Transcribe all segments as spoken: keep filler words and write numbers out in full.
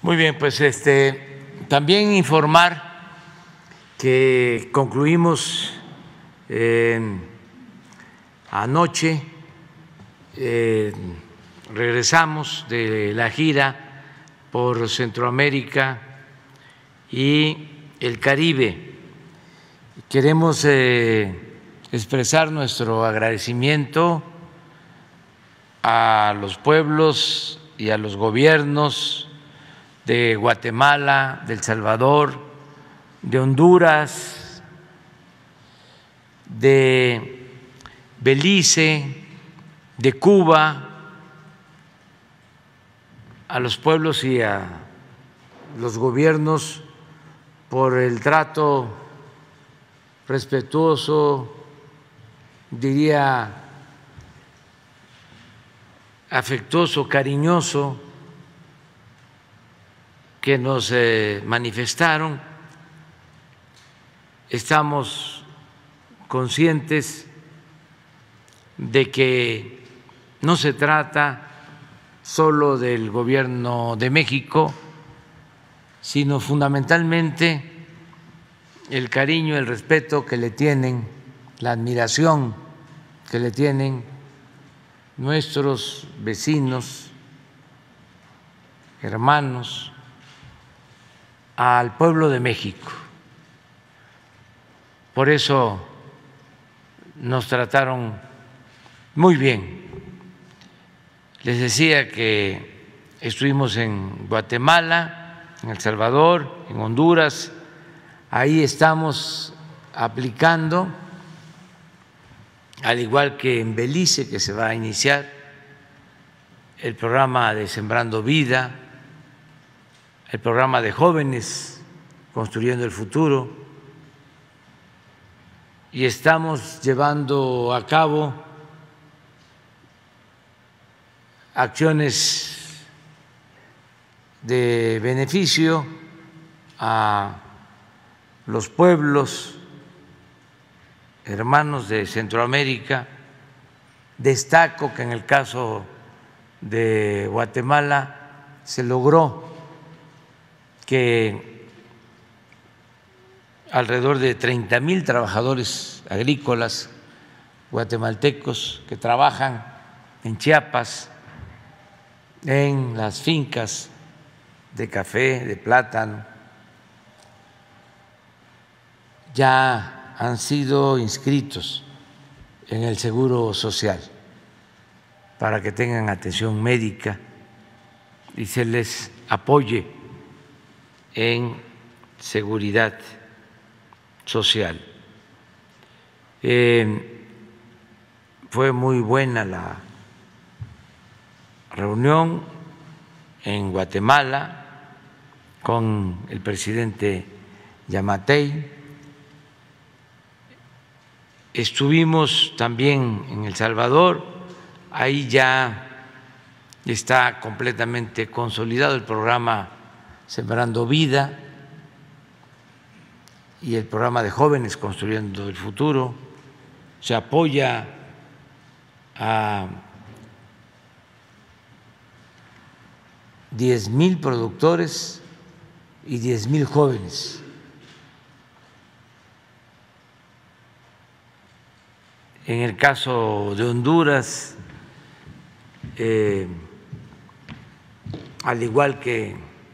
Muy bien, pues este también informar que concluimos eh, anoche, eh, regresamos de la gira por Centroamérica y el Caribe. Queremos eh, expresar nuestro agradecimiento a los pueblos y a los gobiernos de Guatemala, de El Salvador, de Honduras, de Belice, de Cuba, a los pueblos y a los gobiernos por el trato respetuoso, diría afectuoso, cariñoso, que nos eh, manifestaron. Estamos conscientes de que no se trata solo del Gobierno de México, sino fundamentalmente el cariño, el respeto que le tienen, la admiración que le tienen nuestros vecinos, hermanos, al pueblo de México. Por eso nos trataron muy bien. Les decía que estuvimos en Guatemala, en El Salvador, en Honduras. Ahí estamos aplicando, al igual que en Belice, que se va a iniciar el programa de Sembrando Vida, el programa de jóvenes Construyendo el Futuro, y estamos llevando a cabo acciones de beneficio a los pueblos hermanos de Centroamérica. Destaco que en el caso de Guatemala se logró que alrededor de treinta mil trabajadores agrícolas guatemaltecos que trabajan en Chiapas, en las fincas de café, de plátano, ya han sido inscritos en el Seguro Social para que tengan atención médica y se les apoye en seguridad social. Eh, fue muy buena la reunión en Guatemala con el presidente Yamatei. Estuvimos también en El Salvador, ahí ya está completamente consolidado el programa Sembrando Vida y el programa de jóvenes Construyendo el Futuro. Se apoya a diez mil productores y diez mil jóvenes. En el caso de Honduras, eh, al igual que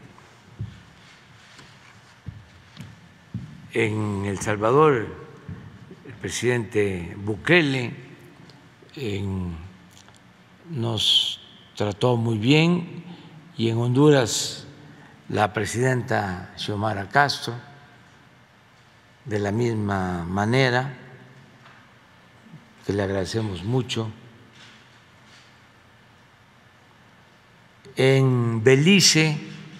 en El Salvador, el presidente Bukele en, nos trató muy bien, y en Honduras la presidenta Xiomara Castro de la misma manera, que le agradecemos mucho. En Belice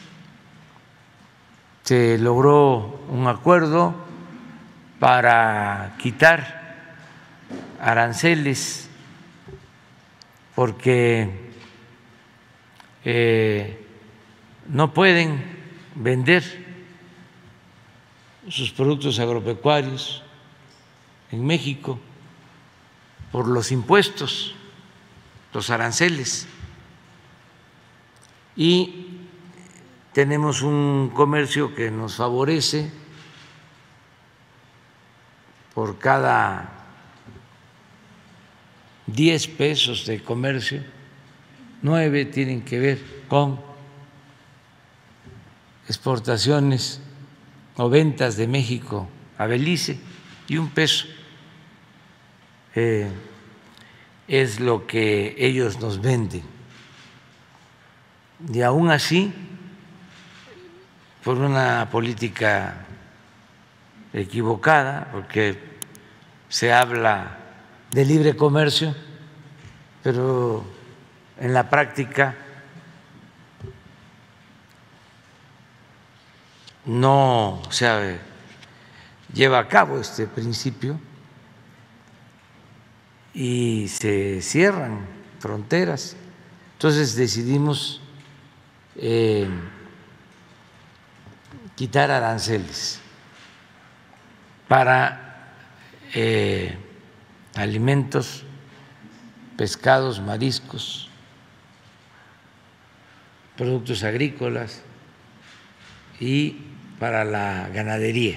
se logró un acuerdo para quitar aranceles porque eh, no pueden vender sus productos agropecuarios en México por los impuestos, los aranceles, y tenemos un comercio que nos favorece. Por cada diez pesos de comercio, nueve tienen que ver con exportaciones o ventas de México a Belice, y un peso eh, es lo que ellos nos venden. Y aún así, por una política equivocada, porque se habla de libre comercio, pero en la práctica no se lleva a cabo este principio y se cierran fronteras. Entonces decidimos eh, quitar aranceles para eh, alimentos, pescados, mariscos, productos agrícolas y para la ganadería.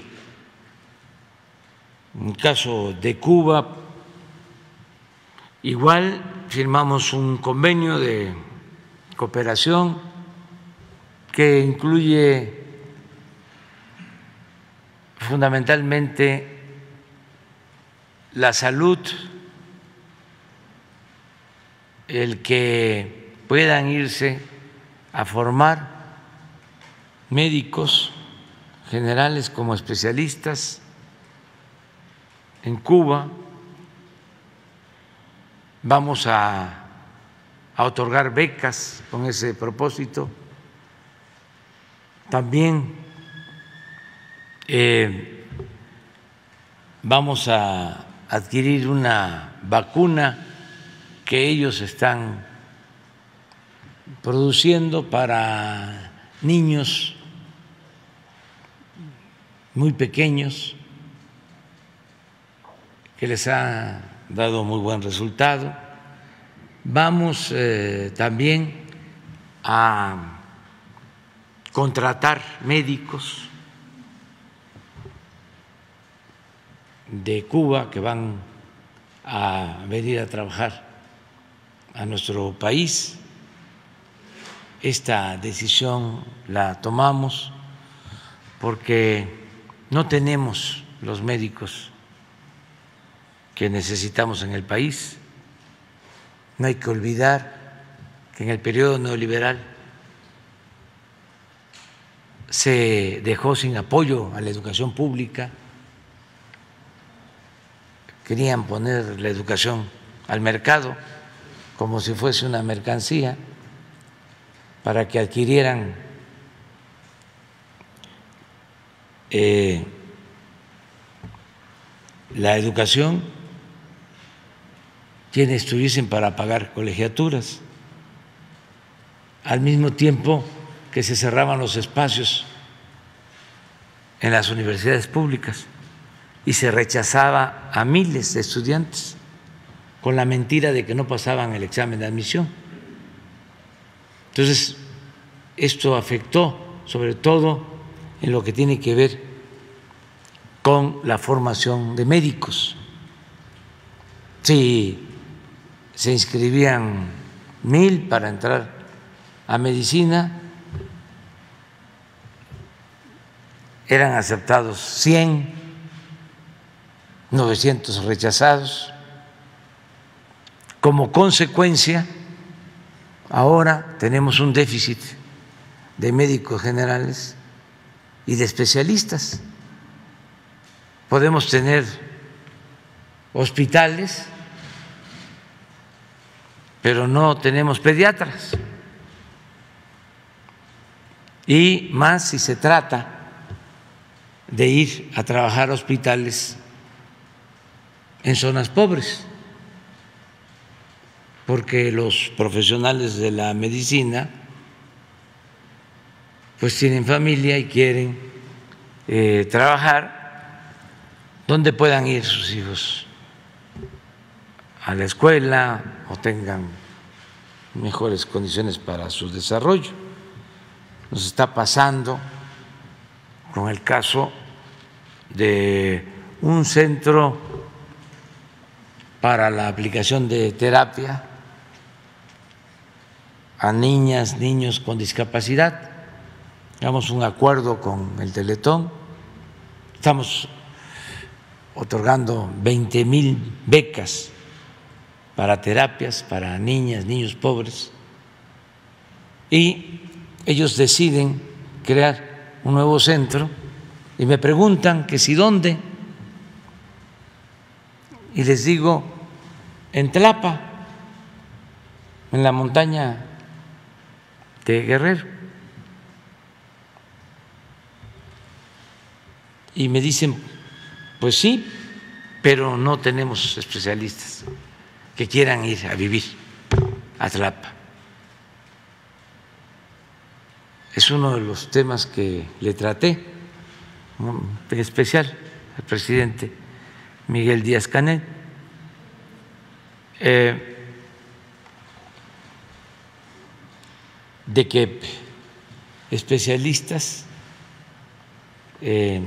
En el caso de Cuba, igual firmamos un convenio de cooperación que incluye fundamentalmente la salud, el que puedan irse a formar médicos generales como especialistas en Cuba. Vamos a, a otorgar becas con ese propósito. También eh, vamos a adquirir una vacuna que ellos están produciendo para niños muy pequeños, que les ha dado muy buen resultado. Vamos eh, también a contratar médicos de Cuba que van a venir a trabajar a nuestro país. Esta decisión la tomamos porque no tenemos los médicos que necesitamos en el país. No hay que olvidar que en el periodo neoliberal se dejó sin apoyo a la educación pública. Querían poner la educación al mercado como si fuese una mercancía para que adquirieran eh, la educación, quienes estuviesen para pagar colegiaturas, al mismo tiempo que se cerraban los espacios en las universidades públicas y se rechazaba a miles de estudiantes con la mentira de que no pasaban el examen de admisión. Entonces, esto afectó sobre todo en lo que tiene que ver con la formación de médicos. Si se inscribían mil para entrar a medicina, eran aceptados cien, novecientos rechazados. Como consecuencia, ahora tenemos un déficit de médicos generales y de especialistas. Podemos tener hospitales, pero no tenemos pediatras. Y más si se trata de ir a trabajar a hospitales en zonas pobres, porque los profesionales de la medicina pues tienen familia y quieren eh, trabajar donde puedan ir sus hijos a la escuela o tengan mejores condiciones para su desarrollo. nos está pasando con el caso de un centro para la aplicación de terapia a niñas, niños con discapacidad. Hagamos un acuerdo con el Teletón, estamos otorgando veinte mil becas para terapias para niñas, niños pobres, y ellos deciden crear un nuevo centro y me preguntan que si dónde, y les digo en Tlapa, en la montaña de Guerrero. Y me dicen, pues sí, pero no tenemos especialistas que quieran ir a vivir a Tlapa. Es uno de los temas que le traté en especial al presidente Miguel Díaz-Canel. Eh, de que especialistas eh,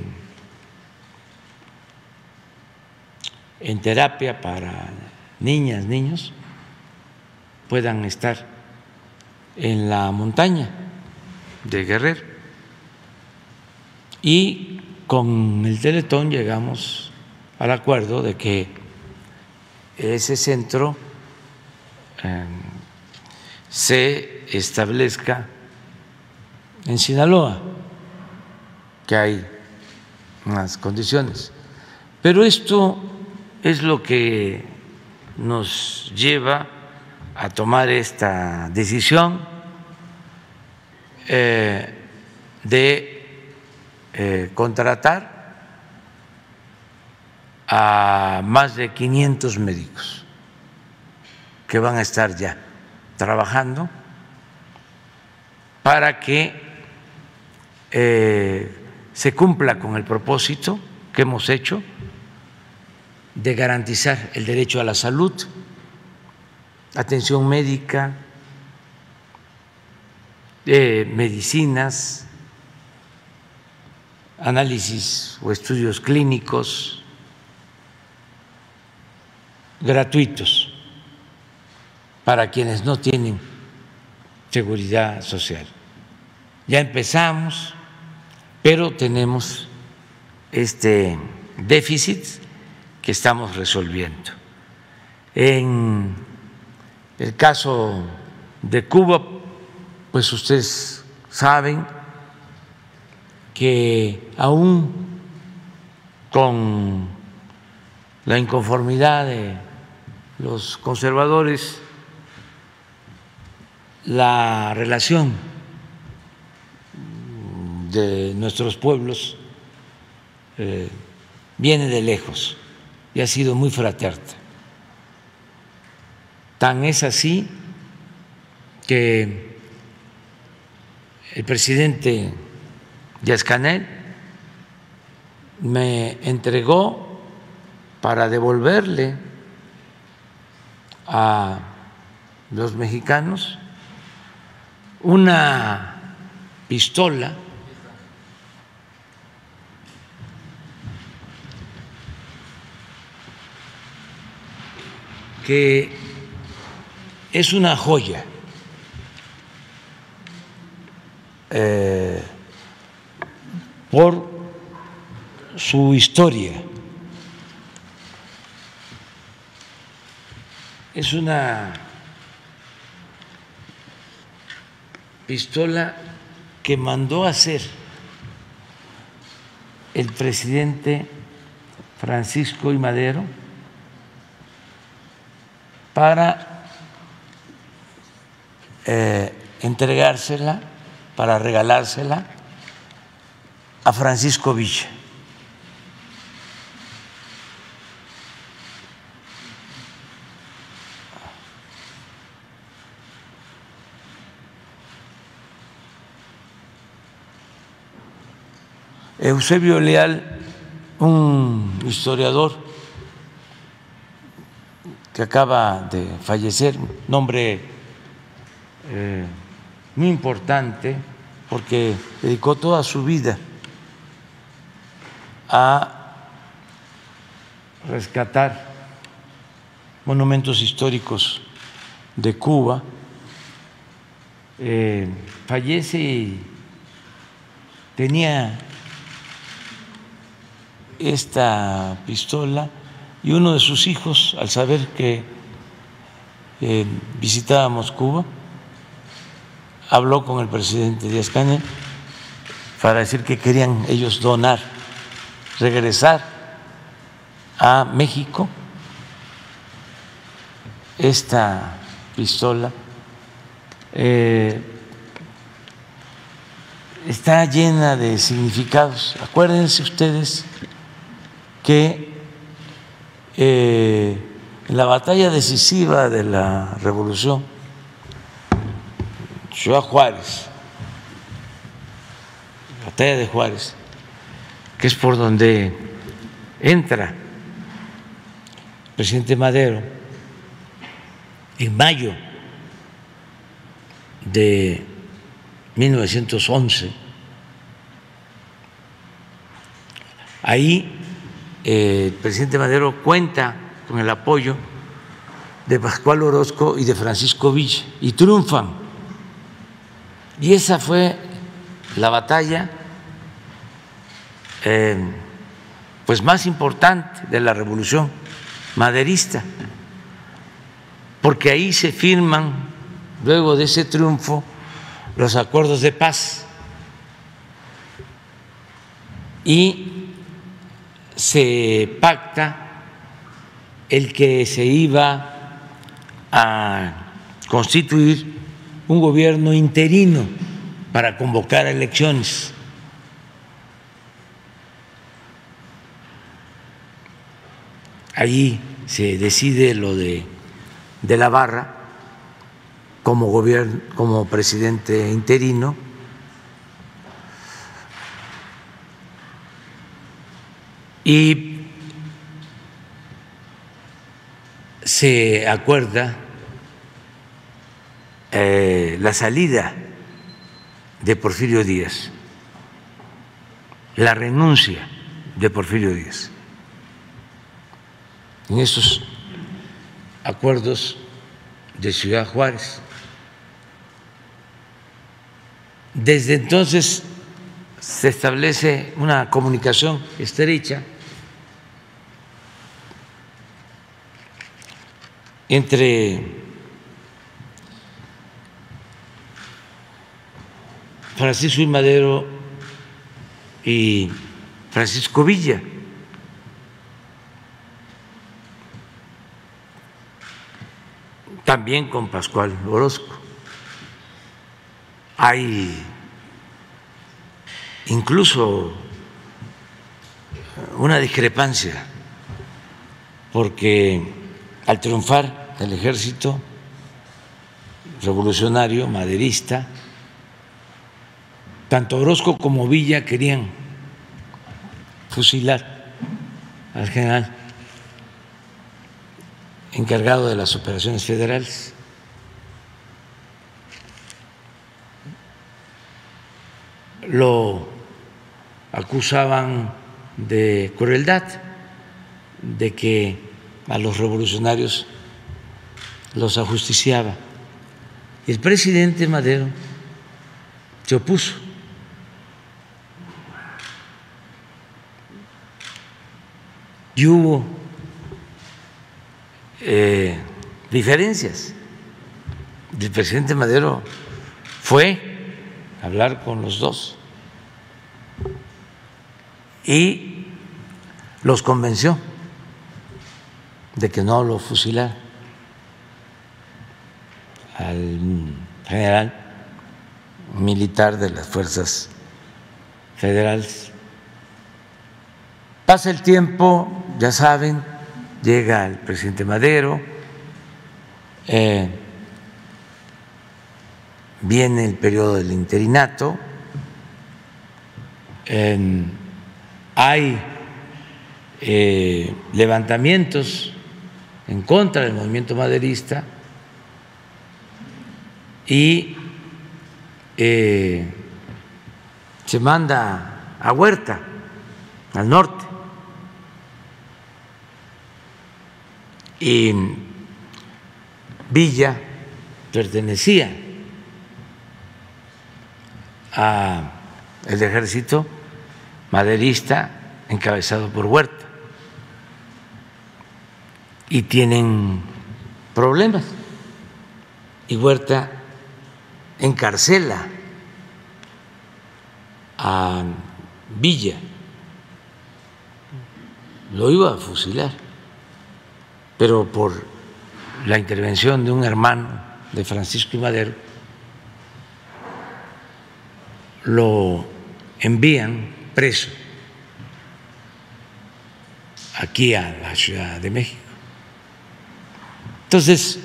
en terapia para niñas, niños, puedan estar en la montaña de Guerrero. Y con el Teletón llegamos al acuerdo de que ese centro eh, se establezca en Sinaloa, que hay unas condiciones. Pero esto es lo que nos lleva a tomar esta decisión eh, de eh, contratar a más de quinientos médicos que van a estar ya trabajando para que eh, se cumpla con el propósito que hemos hecho de garantizar el derecho a la salud, atención médica, eh, medicinas, análisis o estudios clínicos gratuitos para quienes no tienen seguridad social. Ya empezamos, pero tenemos este déficit que estamos resolviendo. En el caso de Cuba, pues ustedes saben que aún con la inconformidad de los conservadores, la relación de nuestros pueblos eh, viene de lejos y ha sido muy fraterna. Tan es así que el presidente Díaz-Canel me entregó para devolverle a los mexicanos una pistola que es una joya eh, por su historia. Es una pistola que mandó a hacer el presidente Francisco I. Madero para eh, entregársela, para regalársela a Francisco Villa. Eusebio Leal, un historiador que acaba de fallecer, un hombre eh, muy importante porque dedicó toda su vida a rescatar monumentos históricos de Cuba. Eh, fallece y tenía esta pistola, y uno de sus hijos, al saber que eh, visitábamos Cuba, habló con el presidente Díaz Canel para decir que querían ellos donar, regresar a México esta pistola. Eh, está llena de significados. Acuérdense ustedes que eh, en la batalla decisiva de la Revolución, Ciudad Juárez, la batalla de Juárez, que es por donde entra el presidente Madero en mayo de mil novecientos once, ahí eh, el presidente Madero cuenta con el apoyo de Pascual Orozco y de Francisco Villa, y triunfan. Y esa fue la batalla eh, pues más importante de la revolución maderista, porque ahí se firman, luego de ese triunfo, los acuerdos de paz y se pacta el que se iba a constituir un gobierno interino para convocar elecciones. Allí se decide lo de, de la Barra como gobierno, como presidente interino, y se acuerda eh, la salida de Porfirio Díaz, la renuncia de Porfirio Díaz. En esos acuerdos de Ciudad Juárez. Desde entonces se establece una comunicación estrecha entre Francisco I. Madero y Francisco Villa. También con Pascual Orozco. Hay incluso una discrepancia, porque al triunfar el ejército revolucionario maderista, tanto Orozco como Villa querían fusilar al general encargado de las operaciones federales. Lo acusaban de crueldad, de que a los revolucionarios los ajusticiaba. El presidente Madero se opuso. Y hubo eh, diferencias. El presidente Madero fue a hablar con los dos y los convenció de que no lo fusilara al general militar de las fuerzas federales. Pasa el tiempo, ya saben, llega el presidente Madero, eh, viene el periodo del interinato, eh, hay eh, levantamientos en contra del movimiento maderista y eh, se manda a Huerta, al norte, y Villa pertenecía al ejército maderista encabezado por Huerta y tienen problemas, y Huerta encarcela a Villa, lo iba a fusilar, pero por la intervención de un hermano de Francisco I. Madero lo envían preso aquí a la Ciudad de México. Entonces,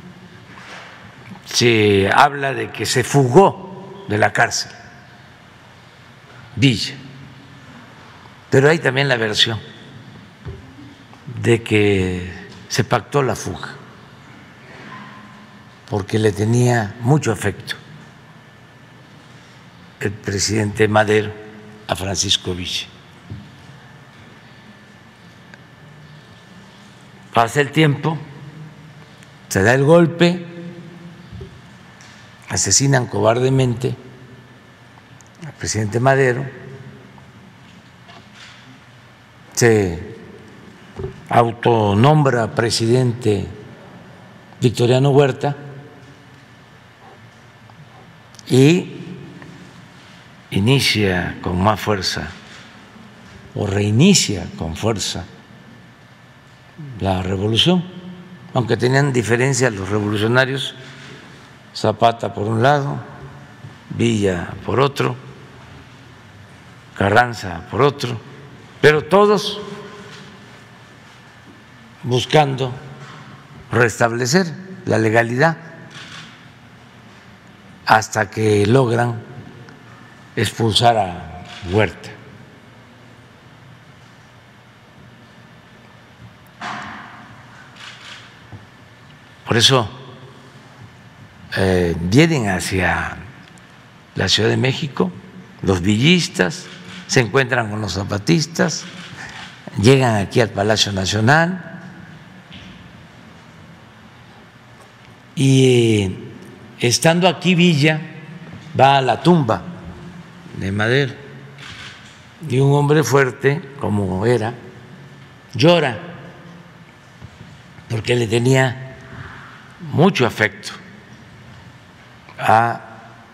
se habla de que se fugó de la cárcel Villa, pero hay también la versión de que se pactó la fuga porque le tenía mucho afecto el presidente Madero a Francisco Villa. Pasa el tiempo, se da el golpe, asesinan cobardemente al presidente Madero, se autonombra presidente Victoriano Huerta y inicia con más fuerza o reinicia con fuerza la revolución, aunque tenían diferencias los revolucionarios, Zapata por un lado, Villa por otro, Carranza por otro, pero todos buscando restablecer la legalidad hasta que logran expulsar a Huerta. Por eso eh, vienen hacia la Ciudad de México los villistas, se encuentran con los zapatistas, llegan aquí al Palacio Nacional y estando aquí Villa va a la tumba de Madero y un hombre fuerte como era llora porque le tenía mucho afecto a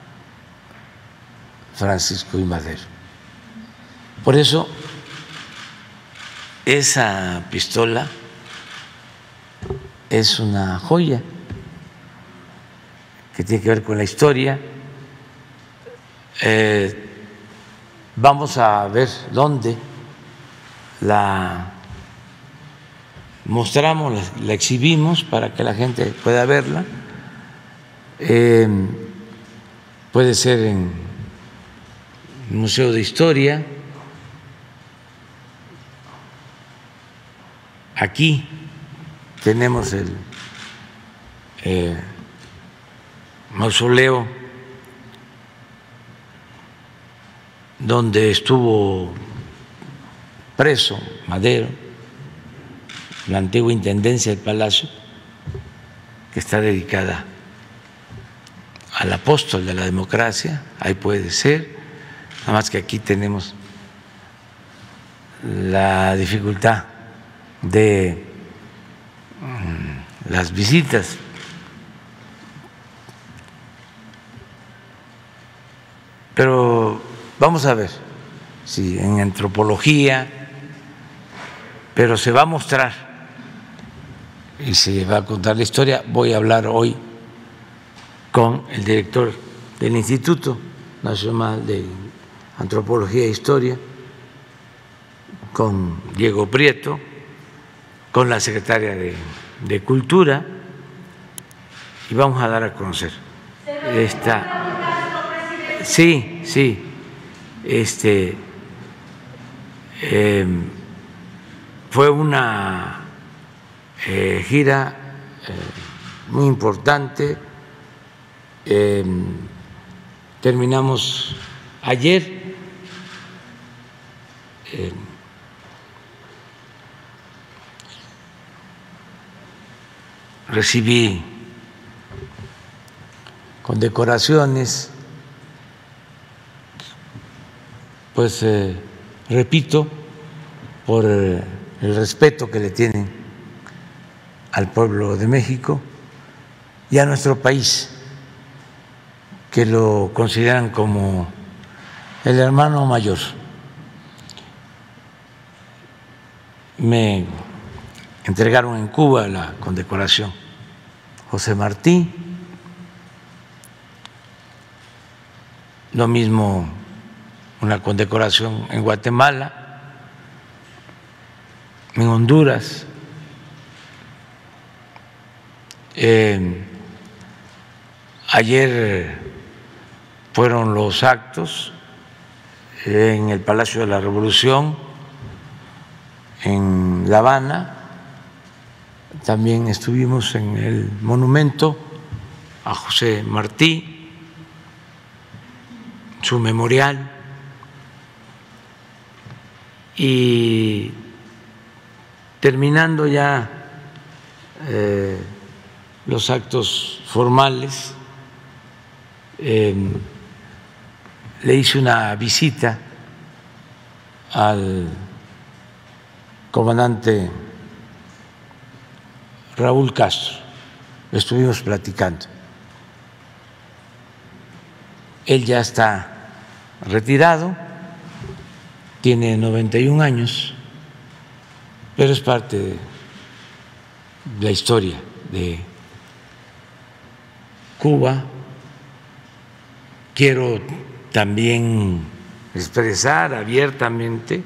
Francisco I. Madero. Por eso esa pistola es una joya que tiene que ver con la historia. Eh, vamos a ver dónde la mostramos, la, la exhibimos para que la gente pueda verla. Eh, puede ser en el Museo de Historia. Aquí tenemos el eh, mausoleo donde estuvo preso Madero, la antigua intendencia del Palacio, que está dedicada al apóstol de la democracia. Ahí puede ser, nada más que aquí tenemos la dificultad de las visitas. Pero vamos a ver si en antropología, pero se va a mostrar y se va a contar la historia. Voy a hablar hoy con el director del Instituto Nacional de Antropología e Historia, con Diego Prieto, con la secretaria de, de Cultura, y vamos a dar a conocer esta. Sí, sí, este eh, fue una eh, gira eh, muy importante. Eh, terminamos ayer eh, recibí condecoraciones, pues eh, repito, por eh, el respeto que le tienen al pueblo de México y a nuestro país, que lo consideran como el hermano mayor. Me entregaron en Cuba la condecoración José Martí, lo mismo una condecoración en Guatemala, en Honduras. Eh, ayer fueron los actos en el Palacio de la Revolución, en La Habana. También estuvimos en el monumento a José Martí, su memorial, y terminando ya eh, los actos formales, eh, le hice una visita al comandante Raúl Castro, estuvimos platicando. Él ya está retirado, tiene noventa y un años, pero es parte de la historia de Cuba. Quiero también expresar abiertamente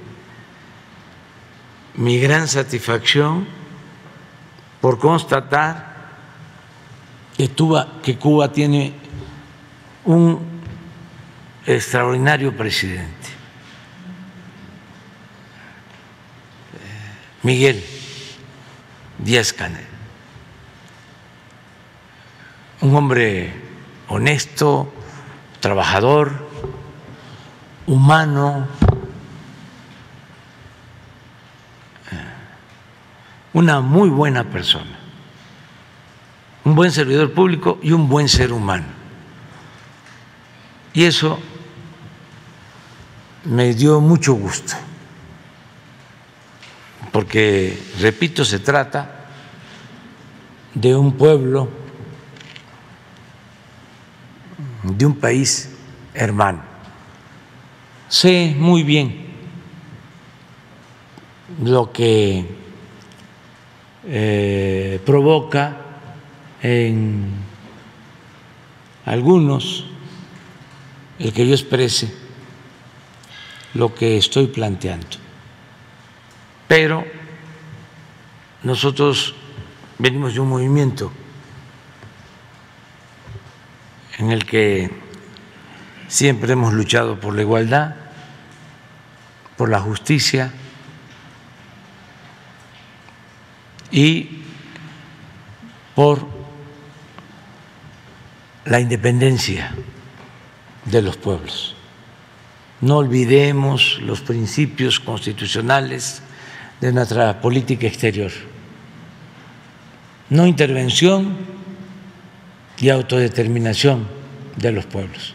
mi gran satisfacción por constatar que Cuba, que Cuba tiene un extraordinario presidente, Miguel Díaz-Canel, un hombre honesto, trabajador, humano, una muy buena persona, un buen servidor público y un buen ser humano. Y eso me dio mucho gusto, porque, repito, se trata de un pueblo, de un país hermano. Sé muy bien lo que eh, provoca en algunos el que yo exprese lo que estoy planteando. Pero nosotros venimos de un movimiento en el que siempre hemos luchado por la igualdad, por la justicia y por la independencia de los pueblos. No olvidemos los principios constitucionales de nuestra política exterior. No intervención y autodeterminación de los pueblos.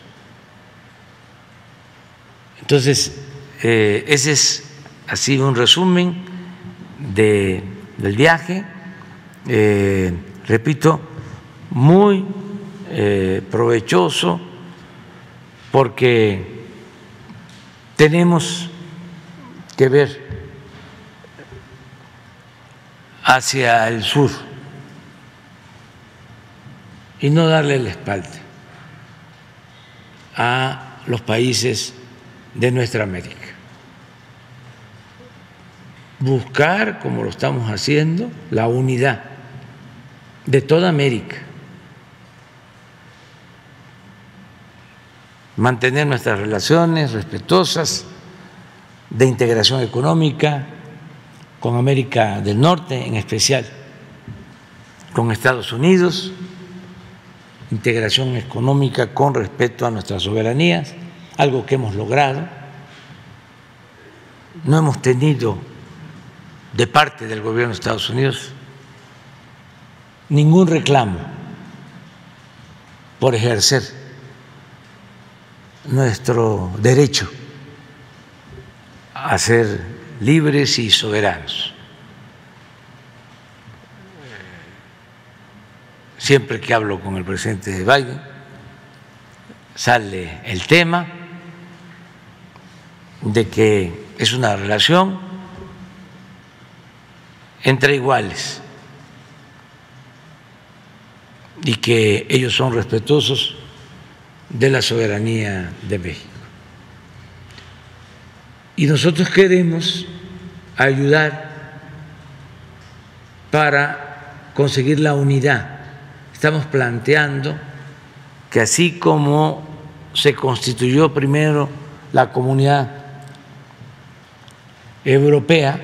Entonces, eh, ese es así un resumen de, del viaje. Eh, repito, muy eh, provechoso, porque tenemos que ver hacia el sur y no darle la espalda a los países de nuestra América. Buscar, como lo estamos haciendo, la unidad de toda América, mantener nuestras relaciones respetuosas de integración económica con América del Norte, en especial con Estados Unidos, integración económica con respeto a nuestras soberanías, algo que hemos logrado, no hemos tenido de parte del gobierno de Estados Unidos ningún reclamo por ejercer nuestro derecho a ser libres y soberanos. Siempre que hablo con el presidente Biden sale el tema de que es una relación entre iguales y que ellos son respetuosos de la soberanía de México. Y nosotros queremos ayudar para conseguir la unidad. Estamos planteando que así como se constituyó primero la Comunidad Europea,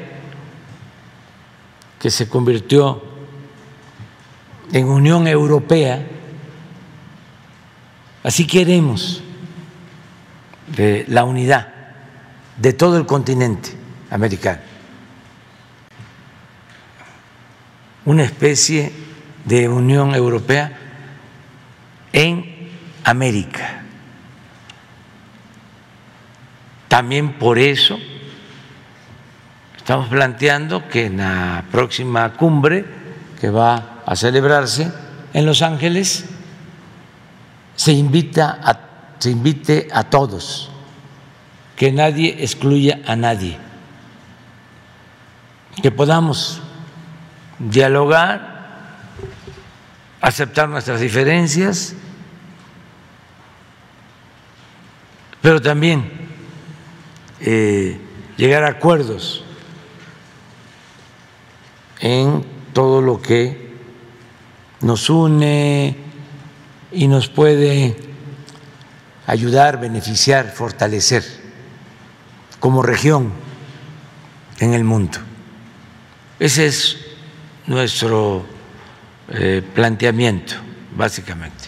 que se convirtió en Unión Europea, así queremos de la unidad de todo el continente americano, una especie de Unión Europea en América. También por eso estamos planteando que en la próxima cumbre que va a celebrarse en Los Ángeles se invita a, se invite a todos, que nadie excluya a nadie, que podamos dialogar, aceptar nuestras diferencias, pero también eh, llegar a acuerdos en todo lo que nos une y nos puede ayudar, beneficiar, fortalecer como región en el mundo. Ese es nuestro eh, planteamiento, básicamente.